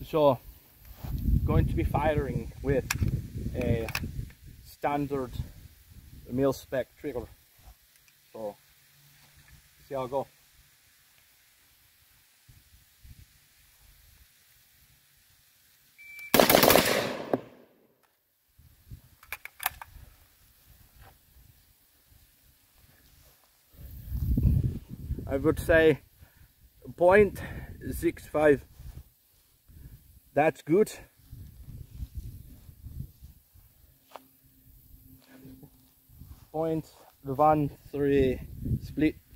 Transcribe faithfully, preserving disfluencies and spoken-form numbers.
So, going to be firing with a standard milspec trigger. So, see how I go. I would say point six five. That's good. Point one three split.